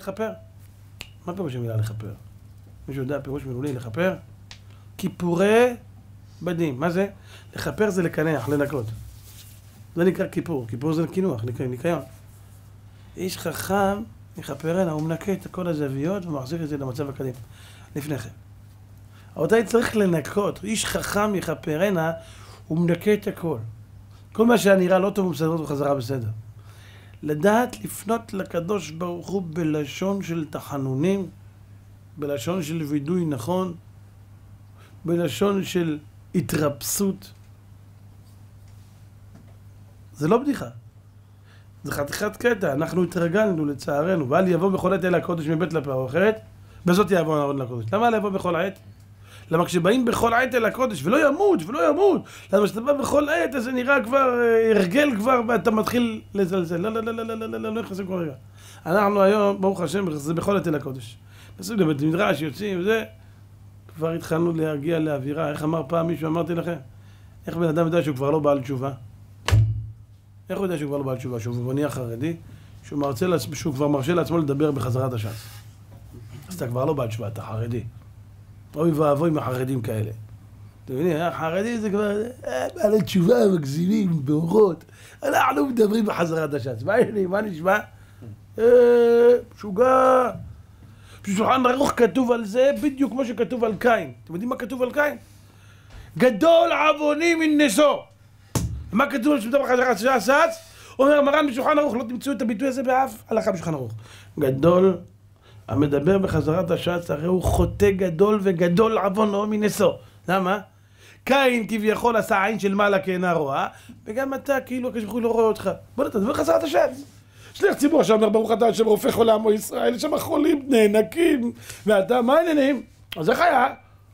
לכפר? מה פירוש המילה לכפר? מישהו יודע פירוש מילולי לכפר? כיפורי בדים. מה זה? לכפר זה לקנח, לנקות. זה נקרא כיפור. כיפור זה קינוח, ניקיון. איש חכם יכפרנה, הוא מנקה את כל הזוויות ומחזיר את זה למצב הקדים. לפני כן. אותי צריך לנקות. איש חכם יכפרנה, הוא מנקה את הכל. כל מה שנראה לא טוב הוא מסדר אותו בחזרה בסדר. לדעת לפנות לקדוש ברוך הוא בלשון של תחנונים, בלשון של וידוי נכון, בלשון של התרפסות. זה לא בדיחה. זה חתיכת קטע. אנחנו התרגלנו לצערנו. ואל יבוא בכל עת אל הקודש מבית לפרוכת, בזאת יבוא אהרון לקודש. למה לבוא בכל עת? למה כשבאים בכל עת אל הקודש, ולא ימות, ולא ימות. למה כשאתה בא בכל עת, אז זה נראה כבר, הרגל כבר, ואתה מתחיל לזלזל. לא, לא, לא, לא, לא, לא, לא, לא נכנסים כל רגע. אנחנו היום, ברוך השם, זה בכל עת אל הקודש. נסים לבית מדרש, יוצאים, וזה, כבר התחלנו להגיע לאווירה. איך אמר פעם מישהו, אמרתי לכם? איך בן אדם יודע שהוא כבר לא בעל תשובה? איך הוא יודע שהוא כבר לא בעל תשובה? שהוא מבוני חרדי, שהוא כבר מרשה לעצמו לדבר בחזרת הש"ס. אז אתה כבר לא בעל תשובה, אתה חרדי. אוי ואבוי מהחרדים כאלה. אתם מבינים, החרדים זה כבר בעלי תשובה, מגזימים, באורות. אנחנו מדברים בחזרת הש"ס. מה נשמע? משוגע. בשולחן ערוך כתוב על זה בדיוק כמו שכתוב על קין. אתם יודעים מה כתוב על קין? גדול עווני מנשוא. מה כתוב על שמתו בחזרת הש"ס? אומר מרן בשולחן ערוך, לא תמצאו את הביטוי הזה באף הלכה בשולחן ערוך. גדול המדבר בחזרת הש"ס, הרי הוא חוטא גדול וגדול עוונו מנשוא. למה? קין כביכול עשה עין של מעלה כאינה רואה, וגם אתה כאילו הקדוש ברוך הוא לא רואה אותך. בוא נתדבר בחזרת הש"ס. שליח ציבור שאומר ברוך אתה השם רופא חולה עמו ישראל, שם החולים נאנקים, ואתה מה העניינים? אז איך היה?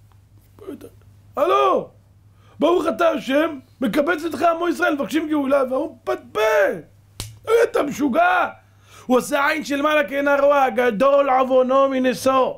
הלו, ברוך אתה השם, מקבץ אתך עמו ישראל, מבקשים גאולה, והוא פטפט. אתה משוגע. הוא עושה עין של מעלה כאינה רואה, גדול עוונו מנשוא.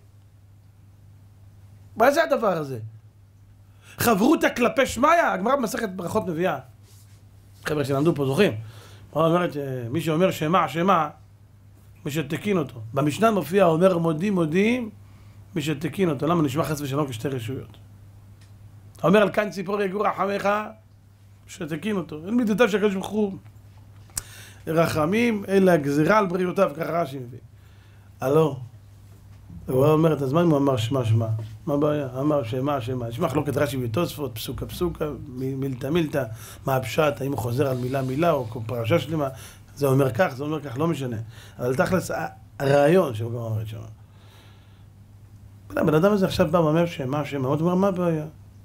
מה זה הדבר הזה? חברותא כלפי שמיא, הגמרא במסכת ברכות מביאה. חבר'ה שלמדו פה זוכרים. הוא אומרת שמי שאומר שמה, שמה, משתקין אותו. במשנה מופיע, אומר מודים, מודים, משתקין אותו. למה נשמע חס ושלום כשתי רשויות? הוא אומר על כאן ציפור יגור רחמך, משתקין אותו. אין מידותיו שהקדוש ברוך הוא רחמים, אלא גזירה על בריאותיו, ככה רש"י מביא. הלא, הוא אומר, אז מה אם הוא אמר שמה שמה? מה הבעיה? אמר שמה שמה. יש מחלוקת רש"י ותוספות, פסוקה פסוקה, מילתא מילתא, מה הפשט, האם הוא חוזר על מילה מילה או פרשה שלמה, זה אומר כך, זה אומר כך, לא משנה. אבל תכלס, הרעיון שהוא גם אומר שם. בן אדם הזה עכשיו בא ואומר שמה שמה, הוא אומר, מה הבעיה?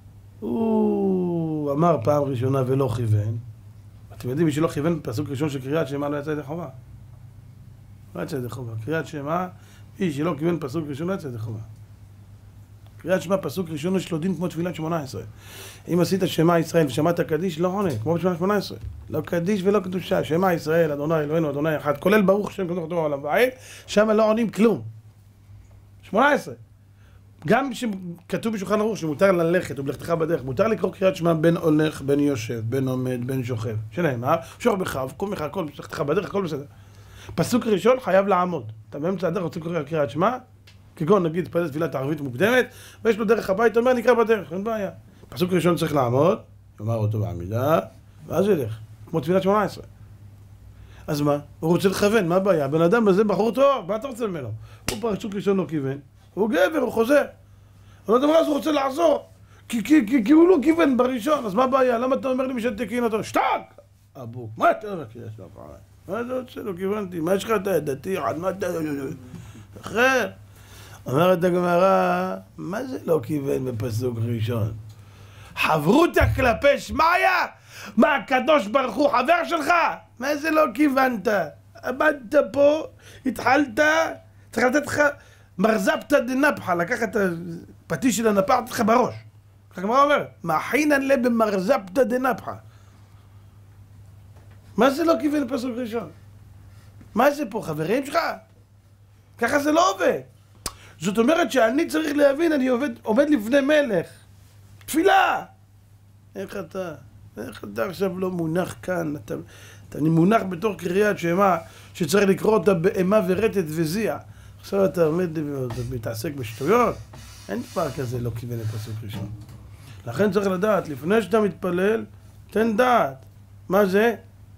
הוא אמר פעם ראשונה ולא כיוון. אתם יודעים, מי שלא כיוון פסוק ראשון של קריאת שמע לא יצא ידי חובה. לא יצא ידי חובה. קריאת שמע, מי שלא כיוון פסוק ראשון לא יצא ידי חובה. קריאת שמע פסוק ראשון יש לו דין כמו תפילת 18. אם עשית שמע ישראל ושמעת קדיש, לא עונה, כמו בתפילת 18. לא קדיש ולא קדושה. שמע ישראל, אדוני אלוהינו, אדוני אחד, כולל ברוך שם קדוש ברוך הוא העולם והעולם. שם לא עונים כלום. 18. גם שכתוב בשולחן ערוך שמותר ללכת ובלכתך בדרך, מותר לקרוא קריאת שמע בין הולך, בין יושב, בין עומד, בין שוכב. שנאמר, שוכב בכף, קום לך, הכל בלכתך בדרך, הכל בסדר. פסוק ראשון חייב לעמוד. אתה באמצע הדרך רוצה לקרוא קריאת שמע, כגון נגיד תפלל תפילת ערבית מוקדמת, ויש לו דרך הבית, אומר נקרא בדרך, אין בעיה. פסוק ראשון צריך לעמוד, יאמר אותו בעמידה, ואז ילך, כמו תפילת 18. אז מה? הוא רוצה לכוון, מה הבעיה? בן אדם בזה בחור טוב, מה אתה רוצה ממנו? הוא פסוק ראשון לא כיוון. הוא גבר, הוא חוזר. אבל הדבר הזה הוא רוצה לעזור. כי הוא לא כיוון בראשון, אז מה הבעיה? למה אתה אומר לי משתקין אותו? שתק! אבו, מה אתה אומר? מה אתה רוצה? לא כיוונתי. מה יש לך אתה דתי? עד מה אתה... אחר. אומרת הגמרא, מה זה לא כיוון בפסוק ראשון? חברותא כלפי שמיא? מה, הקדוש ברוך הוא חבר שלך? מה זה לא כיוונת? עמדת פה, התחלת, צריך לתת לך... מרזפתא דנפחא, לקח את הפטיש של הנפח, לתת לך בראש. ככה הגמרא אומרת, מאחינן ליה במרזפתא דנפחא. מה זה לא כיוון לפסוק ראשון? מה זה פה, חברים שלך? ככה זה לא עובד. זאת אומרת שאני צריך להבין, אני עומד לפני מלך. תפילה! איך אתה? איך אתה עכשיו לא מונח כאן? אני מונח בתור קריאת שמע שצריך לקרוא אותה באימה ורטט וזיע. עכשיו אתה עומד ומתעסק בשטויות? אין דבר כזה לא כיוון לפסוק ראשון. לכן צריך לדעת, לפני שאתה מתפלל, תן דעת. מה זה?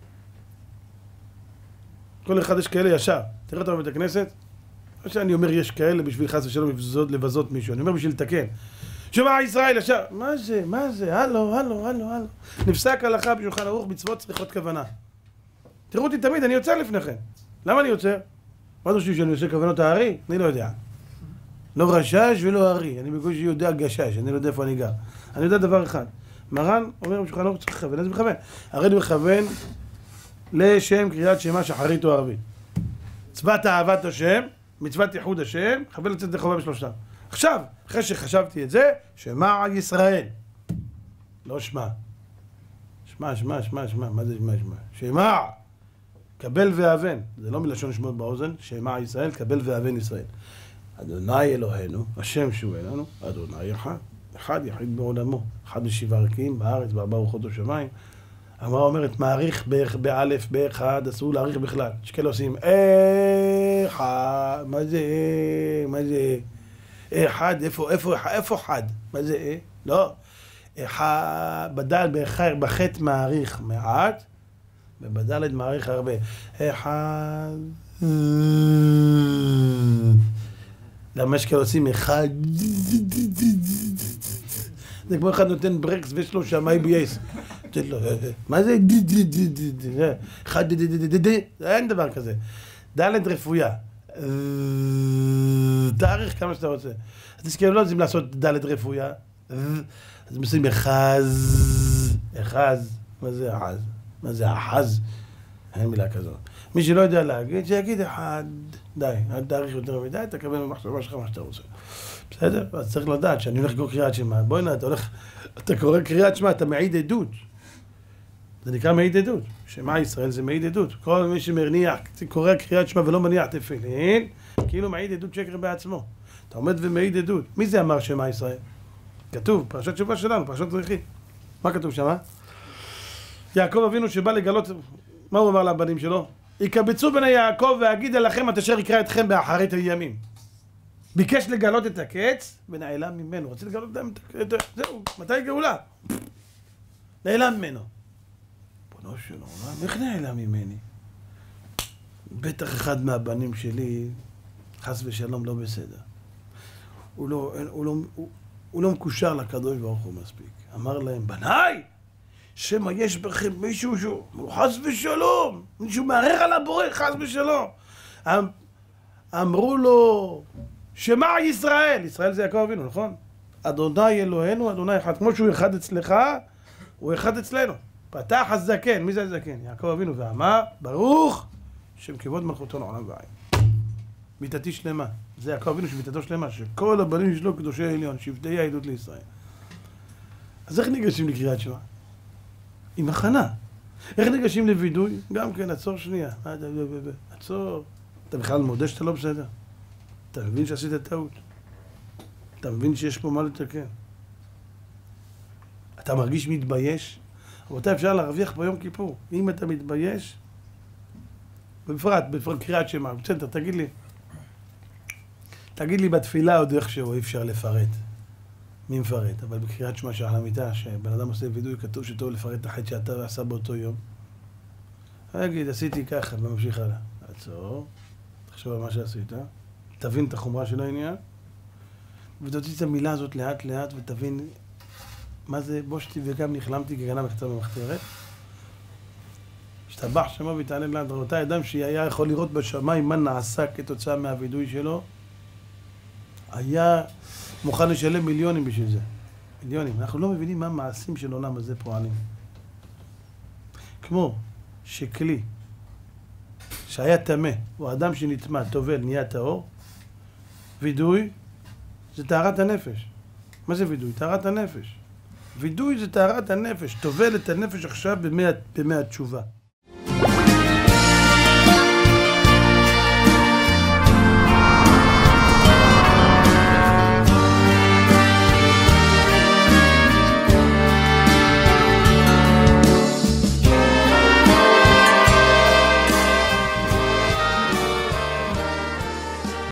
כל אחד יש כאלה ישר. תראה אותם בבית הכנסת? מה שאני אומר, יש כאלה בשביל חס ושלום לבזות מישהו. אני אומר בשביל לתקן. שמע ישראל ישר. מה זה? מה זה? הלו. נפסק הלכה בשולחן ערוך, מצוות צריכות כוונה. תראו אותי תמיד, אני יוצר לפניכם. למה אני יוצר? מה זה שאני עושה כוונות הארי? אני לא יודע. לא רשש ולא הארי. אני בקושי יודע גשש, אני לא יודע איפה אני גר. אני יודע דבר אחד. מרן אומר בשולחן ערוך צריך לכוון, אז מכוון. הרי אני מכוון לשם קריאת שמע שחרית או ערבית. מצוות אהבת השם, מצוות ייחוד השם, חבל לצאת לחובה בשלושתם. עכשיו, אחרי שחשבתי את זה, שמע ישראל. לא שמע. שמע. מה זה שמע? שמע. קבל ואבן. זה לא מלשון שמות באוזן. שמע ישראל, קבל ואבן ישראל. אדוני אלוהינו, השם שהוא אלוהינו, אדוני אחד. אחד יחיד בעולמו. אחד בשבעה רקיעים בארץ, בארבע רוחות השמיים. המראה אומרת, מעריך בערך באלף, באחד, אסור להעריך בכלל. יש כאלה עושים, אחד, מה זה, אחד, איפה אחד? מה זה, לא. אחד, בדל, בחטא מעריך מעט, ובדלת מעריך הרבה. אחד, למה יש כאלה עושים אחד, זה כמו אחד נותן ברקס ויש לו שם IBS. מה זה? אחד אין דבר כזה. דלת רפויה. תאריך כמה שאתה רוצה. אז תזכרו לא רוצים לעשות דלת רפויה. אז הם עושים אחז. מה זה אחז? מה זה אחז? אין מילה כזאת. מי שלא יודע להגיד, שיגיד אחד. די, אל תאריך יותר מדי, תקבל במחשבה שלך מה שאתה רוצה. בסדר? אז צריך לדעת שאני הולך לקרוא קריאת שמע. בואי נה, אתה קורא קריאת שמע, אתה מעיד עדות. זה נקרא מעיד עדות. שמע ישראל זה מעיד עדות. כל מי שמניח, קורא קריאת שמע ולא מניח תפילין, כאילו מעיד עדות שקר בעצמו. אתה עומד ומעיד עדות. מי זה אמר שמע ישראל? כתוב, פרשת שבוע שלנו, פרשת זרחי. מה כתוב שם? יעקב אבינו שבא לגלות, מה הוא אמר לבנים שלו? יקבצו בני יעקב והגידה לכם את אשר יקרא אתכם באחרית הימים. ביקש לגלות את הקץ ונעלם ממנו. רוצה לגלות את זהו, מתי גאולה? נעלם ממנו. בונו של עולם, איך נעלם ממני? בטח אחד מהבנים שלי, חס ושלום, לא בסדר. הוא לא מקושר לקדוש ברוך הוא מספיק. אמר להם, בניי, שמא יש בכם מישהו שהוא חס ושלום, מישהו מערער על הבורא, חס ושלום. אמרו לו, שמע ישראל, ישראל זה יעקב אבינו, נכון? אדוני אלוהינו, אדוני אחד. כמו שהוא אחד אצלך, הוא אחד אצלנו. פתח הזקן, מי זה הזקן? יעקב אבינו, ואמר, ברוך שם כבוד מלכותו לעולם ועין. מיתתי שלמה. זה יעקב אבינו שמיתתו שלמה, שכל הבנים שלו קדושי העליון, שבטי העדות לישראל. אז איך ניגשים לקריאת שמע? עם הכנה. איך ניגשים לוידוי? גם כן, עצור שנייה. עצור. אתה בכלל מודה שאתה לא בסדר. אתה מבין שעשית טעות. אתה מבין שיש פה מה לתקן. אתה מרגיש מתבייש. אבל אפשר להרוויח ביום כיפור. אם אתה מתבייש, בפרט קריאת שמע. בסדר, תגיד לי בתפילה עוד איכשהו אי אפשר לפרט. מי מפרט? אבל בקריאת שמע שעל המיטה, שבן אדם עושה וידוי, כתוב שטוב לפרט את החטא שאתה עשה באותו יום. אני אגיד, עשיתי ככה, וממשיך הלאה. עצור, תחשוב על מה שעשית, תבין את החומרה של העניין, ותוציא את המילה הזאת לאט לאט, ותבין מה זה בושתי וגם נכלמתי כגנב וחצה במחתרת. השתבח שמו והתענן לעד רבותיי, אדם שהיה יכול לראות בשמיים מה נעשה כתוצאה מהווידוי שלו, היה מוכן לשלם מיליונים בשביל זה. מיליונים. אנחנו לא מבינים מה המעשים של עולם הזה פועלים. כמו שכלי שהיה טמא, או אדם שנטמא, טובל, נהיה טהור, וידוי זה טהרת הנפש. מה זה וידוי? טהרת הנפש. וידוי זה טהרת הנפש. טובל את הנפש עכשיו במי התשובה.